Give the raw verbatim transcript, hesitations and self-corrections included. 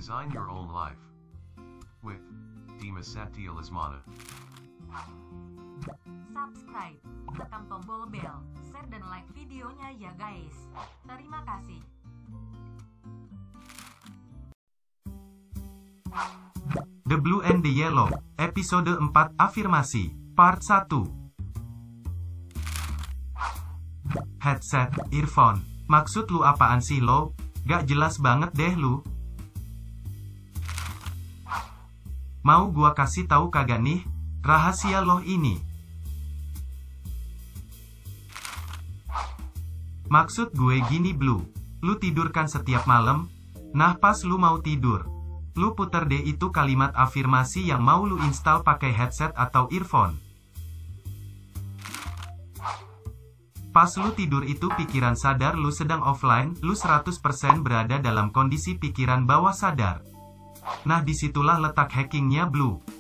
Design your own life with Dimas Satya Lesmana. Subscribe, tekan tombol bel, share dan like videonya ya guys. Terima kasih. The Blue and the Yellow, episode empat afirmasi, part satu. Headset, earphone, maksud lu apaan sih lo? Gak jelas banget deh lu. Mau gua kasih tahu kagak nih, rahasia lo ini. Maksud gue gini Blue, lu tidur kan setiap malam? Nah pas lu mau tidur, lu puter deh itu kalimat afirmasi yang mau lu install pakai headset atau earphone. Pas lu tidur itu pikiran sadar lu sedang offline, lu seratus persen berada dalam kondisi pikiran bawah sadar. Nah disitulah letak hackingnya Blue.